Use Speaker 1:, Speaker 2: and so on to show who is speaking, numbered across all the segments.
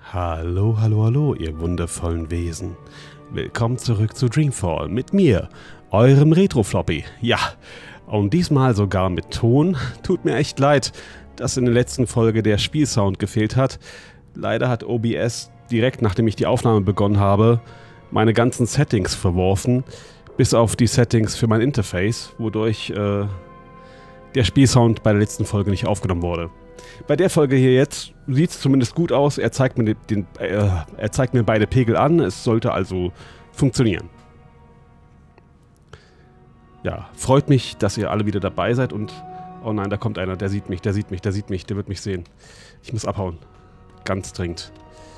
Speaker 1: Hallo, hallo, hallo, ihr wundervollen Wesen. Willkommen zurück zu Dreamfall mit mir, eurem Retro-Floppy. Ja, und diesmal sogar mit Ton. Tut mir echt leid, dass in der letzten Folge der Spielsound gefehlt hat. Leider hat OBS direkt nachdem ich die Aufnahme begonnen habe, meine ganzen Settings verworfen, bis auf die Settings für mein Interface, wodurch der Spielsound bei der letzten Folge nicht aufgenommen wurde. Bei der Folge hier jetzt sieht es zumindest gut aus. Er zeigt mir beide Pegel an. Es sollte also funktionieren. Ja, freut mich, dass ihr alle wieder dabei seid und... Oh nein, da kommt einer. Der sieht mich, der wird mich sehen. Ich muss abhauen. Ganz dringend.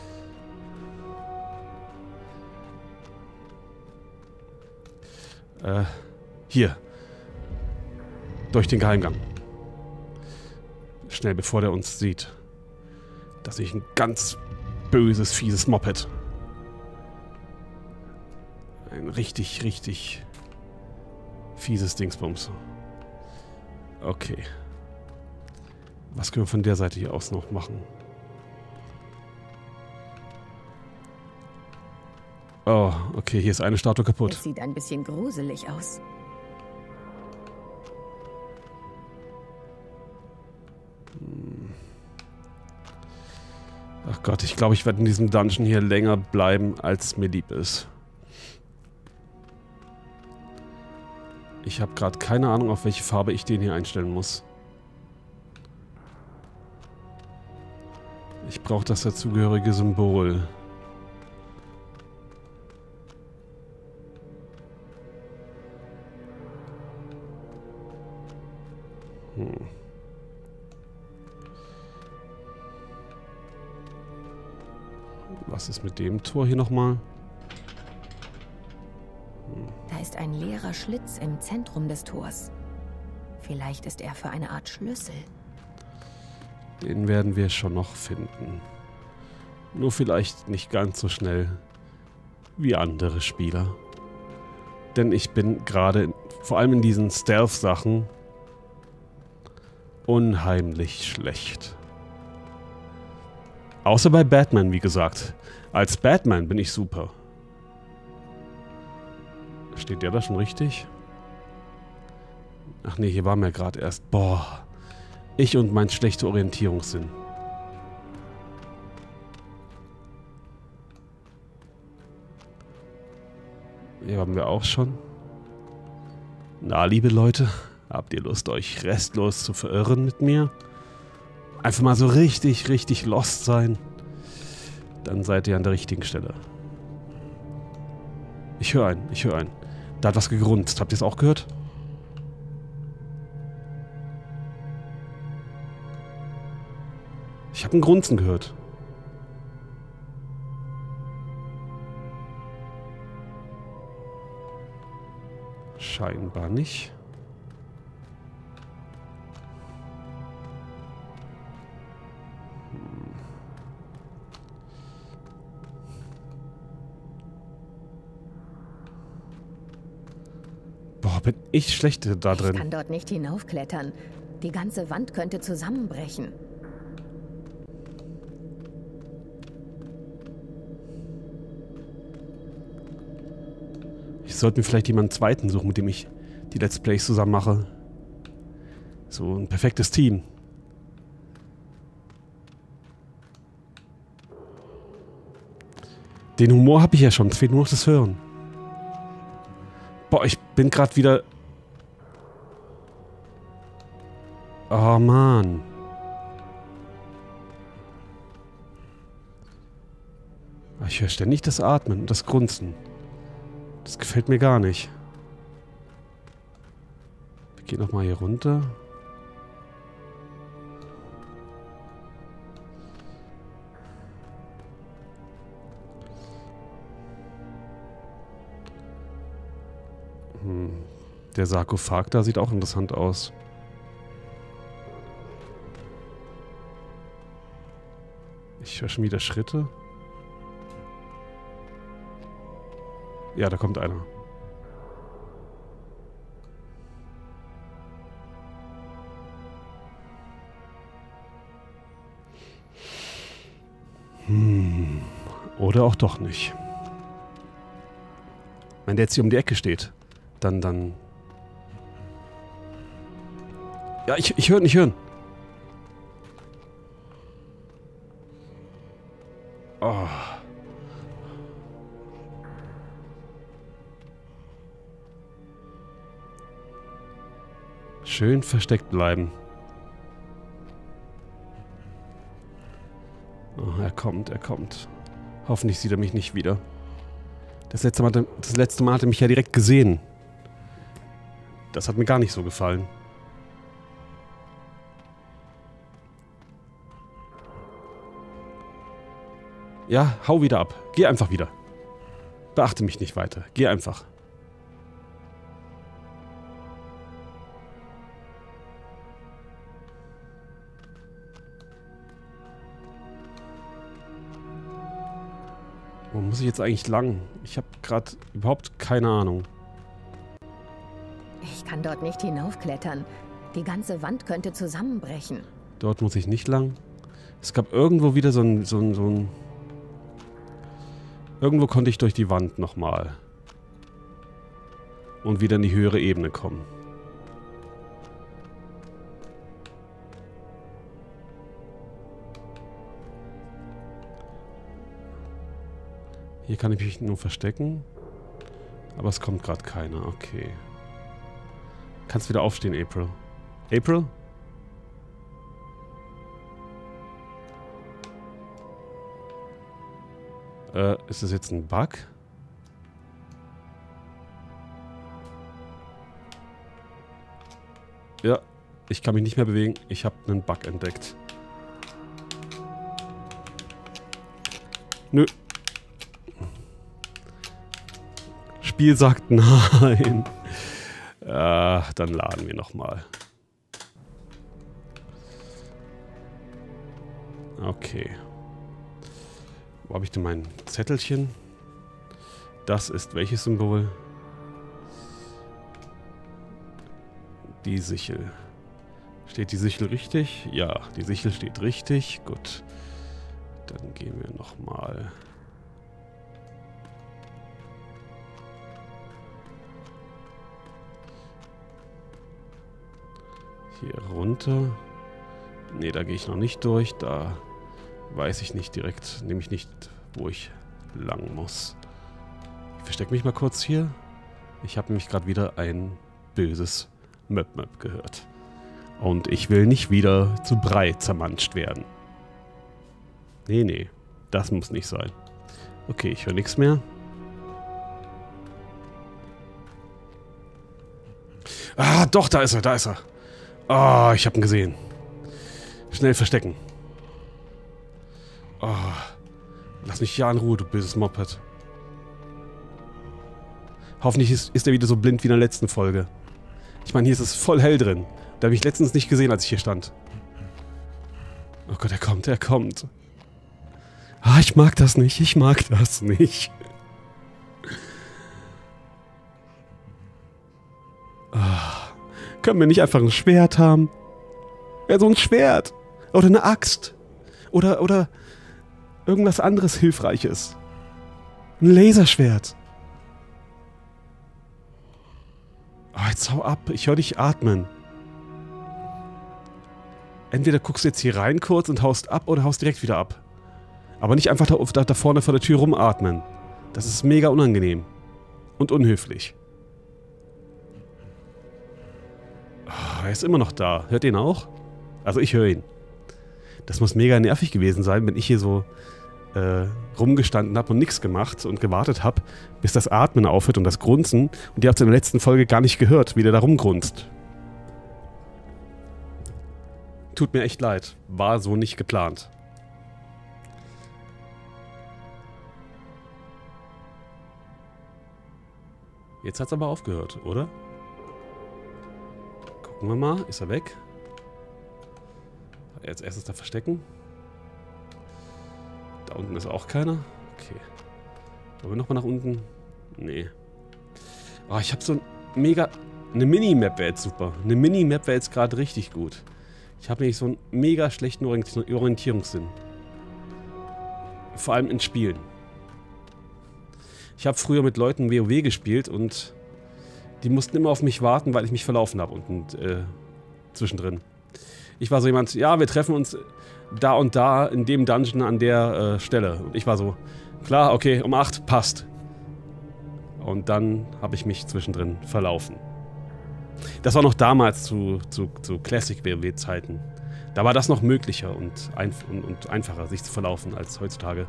Speaker 1: Hier. Durch den Geheimgang. Schnell, bevor der uns sieht. Das ist ein ganz böses, fieses Moped. Ein richtig, richtig fieses Dingsbums. Okay. Was können wir von der Seite hier aus noch machen? Oh, okay, hier ist eine Statue kaputt.
Speaker 2: Es sieht ein bisschen gruselig aus.
Speaker 1: Ach Gott, ich glaube, ich werde in diesem Dungeon hier länger bleiben, als mir lieb ist. Ich habe gerade keine Ahnung, auf welche Farbe ich den hier einstellen muss. Ich brauche das dazugehörige Symbol. Was ist mit dem Tor hier nochmal?
Speaker 2: Da ist ein leerer Schlitz im Zentrum des Tors. Vielleicht ist er für eine Art Schlüssel.
Speaker 1: Den werden wir schon noch finden. Nur vielleicht nicht ganz so schnell wie andere Spieler. Denn ich bin gerade, vor allem in diesen Stealth-Sachen, unheimlich schlecht. Außer bei Batman, wie gesagt. Als Batman bin ich super. Steht der da schon richtig? Ach nee, hier waren wir gerade erst. Boah. Ich und mein schlechter Orientierungssinn. Hier haben wir auch schon. Na, liebe Leute, habt ihr Lust, euch restlos zu verirren mit mir? Einfach mal so richtig, richtig lost sein. Dann seid ihr an der richtigen Stelle. Ich höre einen. Da hat was gegrunzt. Habt ihr es auch gehört? Ich habe ein Grunzen gehört. Scheinbar nicht. Boah, bin ich schlecht da drin.
Speaker 2: Ich kann dort nicht hinaufklettern. Die ganze Wand könnte zusammenbrechen.
Speaker 1: Ich sollte mir vielleicht jemanden zweiten suchen, mit dem ich die Let's Plays zusammen mache. So ein perfektes Team. Den Humor habe ich ja schon, es fehlt nur noch das Hören. Boah, ich bin gerade wieder... Oh, Mann. Ich höre ständig das Atmen und das Grunzen. Das gefällt mir gar nicht. Wir gehen nochmal hier runter. Der Sarkophag da sieht auch interessant aus. Ich höre schon wieder Schritte. Ja, da kommt einer. Oder auch doch nicht. Wenn der jetzt hier um die Ecke steht, dann... Ja, ich höre nicht hören. Oh. Schön versteckt bleiben. Oh, er kommt, er kommt. Hoffentlich sieht er mich nicht wieder. Das letzte Mal hat er mich ja direkt gesehen. Das hat mir gar nicht so gefallen. Ja, hau wieder ab. Geh einfach wieder. Beachte mich nicht weiter. Geh einfach. Wo muss ich jetzt eigentlich lang? Ich habe gerade überhaupt keine Ahnung.
Speaker 2: Ich kann dort nicht hinaufklettern. Die ganze Wand könnte zusammenbrechen.
Speaker 1: Dort muss ich nicht lang. Es gab irgendwo wieder so ein... Irgendwo konnte ich durch die Wand nochmal. Und wieder in die höhere Ebene kommen. Hier kann ich mich nur verstecken. Aber es kommt gerade keiner. Okay. Kannst wieder aufstehen, April. April? Ist das jetzt ein Bug? Ja, ich kann mich nicht mehr bewegen. Ich habe einen Bug entdeckt. Nö. Spiel sagt nein. Dann laden wir nochmal. Okay. Wo habe ich denn mein Zettelchen? Das ist welches Symbol? Die Sichel. Steht die Sichel richtig? Ja, die Sichel steht richtig. Gut. Dann gehen wir nochmal. Hier runter. Ne, da gehe ich noch nicht durch. Da weiß ich nicht direkt, nämlich nicht, wo ich lang muss. Ich verstecke mich mal kurz hier. Ich habe nämlich gerade wieder ein böses Möp-Möp gehört. Und ich will nicht wieder zu Brei zermanscht werden. Nee, nee, das muss nicht sein. Okay, ich höre nichts mehr. Ah, doch, da ist er, da ist er. Ah, ich habe ihn gesehen. Schnell verstecken. Oh, lass mich ja in Ruhe, du böses Moped. Hoffentlich ist er wieder so blind wie in der letzten Folge. Ich meine, hier ist es voll hell drin. Da habe ich letztens nicht gesehen, als ich hier stand. Oh Gott, er kommt, er kommt. Ah, ich mag das nicht, ich mag das nicht. Ah, können wir nicht einfach ein Schwert haben? Ja, so ein Schwert. Oder eine Axt. Oder irgendwas anderes Hilfreiches. Ein Laserschwert. Oh, jetzt hau ab. Ich höre dich atmen. Entweder guckst du jetzt hier rein kurz und haust ab oder haust direkt wieder ab. Aber nicht einfach da vorne vor der Tür rumatmen. Das ist mega unangenehm. Und unhöflich. Oh, er ist immer noch da. Hört ihr ihn auch? Also ich höre ihn. Das muss mega nervig gewesen sein, wenn ich hier so rumgestanden habe und nichts gemacht und gewartet habe, bis das Atmen aufhört und das Grunzen. Und ihr habt es in der letzten Folge gar nicht gehört, wie der da rumgrunzt. Tut mir echt leid. War so nicht geplant. Jetzt hat es aber aufgehört, oder? Gucken wir mal. Ist er weg? Als erstes da verstecken. Da unten ist auch keiner. Okay. Wollen wir nochmal nach unten? Nee. Oh, ich habe so ein mega... Eine Minimap wäre jetzt super. Eine Minimap wäre jetzt gerade richtig gut. Ich habe nämlich so einen mega schlechten Orientierungssinn. Vor allem in Spielen. Ich habe früher mit Leuten WoW gespielt und die mussten immer auf mich warten, weil ich mich verlaufen habe und zwischendrin. Ich war so jemand, ja, wir treffen uns da und da in dem Dungeon an der Stelle. Und ich war so, klar, okay, um 8, passt. Und dann habe ich mich zwischendrin verlaufen. Das war noch damals zu Classic WoW-Zeiten. Da war das noch möglicher und einfacher, sich zu verlaufen als heutzutage.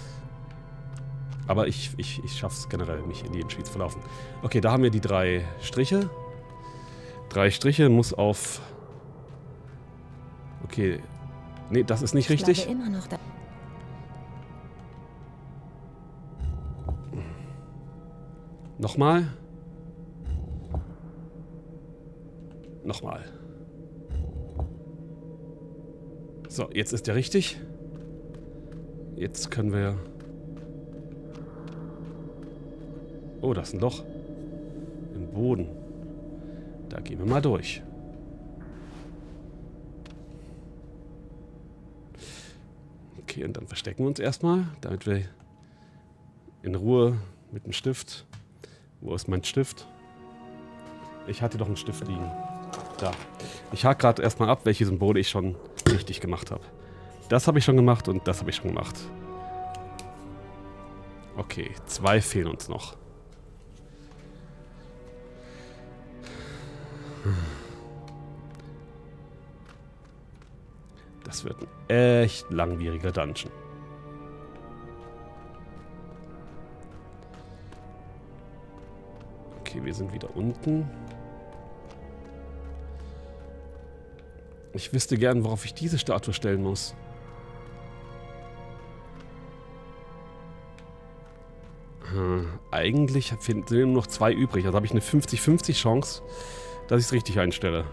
Speaker 1: Aber ich schaffe es generell, mich in jedem Spiel zu verlaufen. Okay, da haben wir die 3 Striche. 3 Striche muss auf... Okay. Nee, das ist nicht richtig.
Speaker 2: Ich glaube immer noch da.
Speaker 1: Nochmal. Nochmal. So, jetzt ist der richtig. Jetzt können wir... Oh, das ist ein Loch. Im Boden. Da gehen wir mal durch. Okay, und dann verstecken wir uns erstmal, damit wir in Ruhe mit dem Stift... Wo ist mein Stift? Ich hatte doch einen Stift liegen. Da. Ich hake gerade erstmal ab, welche Symbole ich schon richtig gemacht habe. Das habe ich schon gemacht und das habe ich schon gemacht. Okay, 2 fehlen uns noch. Das wird ein echt langwieriger Dungeon. Okay, wir sind wieder unten. Ich wüsste gern, worauf ich diese Statue stellen muss. Eigentlich sind nur noch 2 übrig. Also habe ich eine 50-50 Chance, dass ich es richtig einstelle.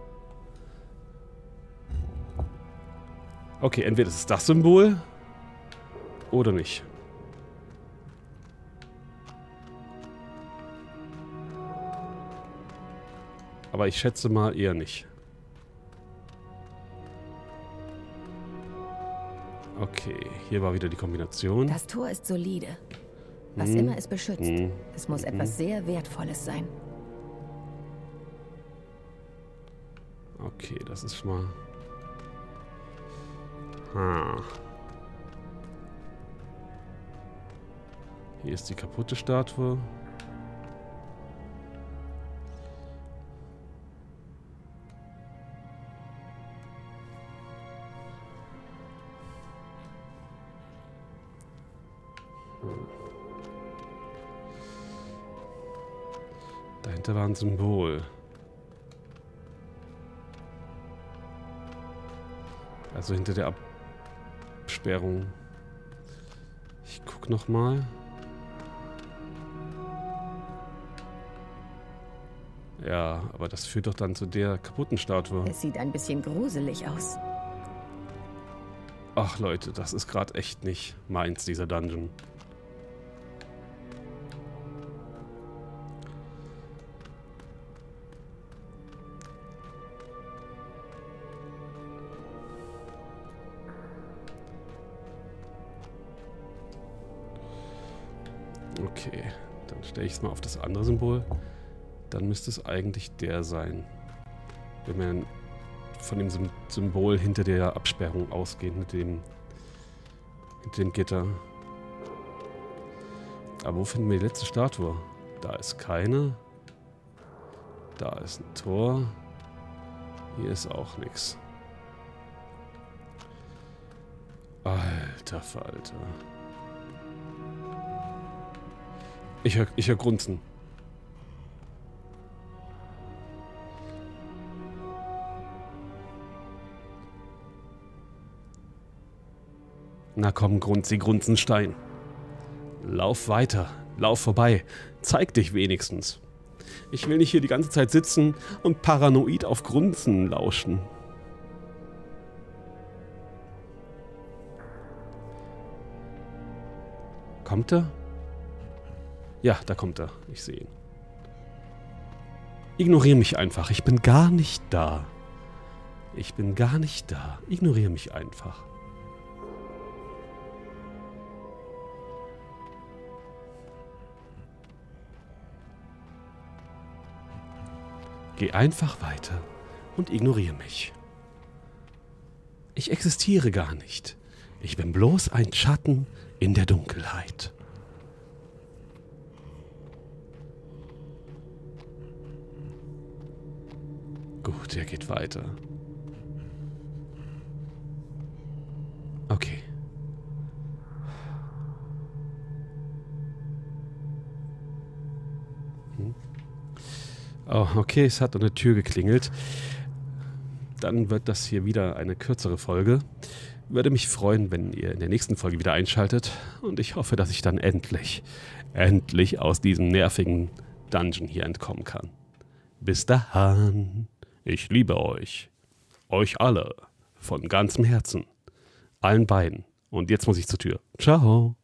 Speaker 1: Okay, entweder ist es das Symbol oder nicht. Aber ich schätze mal eher nicht. Okay, hier war wieder die Kombination.
Speaker 2: Das Tor ist solide. Was immer es beschützt. Es muss etwas sehr Wertvolles sein.
Speaker 1: Okay, das ist schon mal... Hier ist die kaputte Statue. Dahinter war ein Symbol. Also hinter der Absperrung. Ich guck noch mal. Ja, aber das führt doch dann zu der kaputten Statue.
Speaker 2: Es sieht ein bisschen gruselig aus.
Speaker 1: Ach Leute, das ist gerade echt nicht meins, dieser Dungeon. Okay, dann stelle ich es mal auf das andere Symbol. Dann müsste es eigentlich der sein. Wenn man von dem Symbol hinter der Absperrung ausgeht, mit dem Gitter. Aber wo finden wir die letzte Statue? Da ist keine. Da ist ein Tor. Hier ist auch nichts. Alter Falter. Ich hör Grunzen. Na komm, Grunzi, Grunzenstein. Lauf weiter, lauf vorbei. Zeig dich wenigstens. Ich will nicht hier die ganze Zeit sitzen und paranoid auf Grunzen lauschen. Kommt er? Ja, da kommt er. Ich sehe ihn. Ignoriere mich einfach. Ich bin gar nicht da. Ich bin gar nicht da. Ignoriere mich einfach. Geh einfach weiter und ignoriere mich. Ich existiere gar nicht. Ich bin bloß ein Schatten in der Dunkelheit. Gut, er geht weiter. Okay. Oh, okay, es hat an der Tür geklingelt. Dann wird das hier wieder eine kürzere Folge. Würde mich freuen, wenn ihr in der nächsten Folge wieder einschaltet. Und ich hoffe, dass ich dann endlich aus diesem nervigen Dungeon hier entkommen kann. Bis dahin. Ich liebe euch. Euch alle. Von ganzem Herzen. Allen beiden. Und jetzt muss ich zur Tür. Ciao.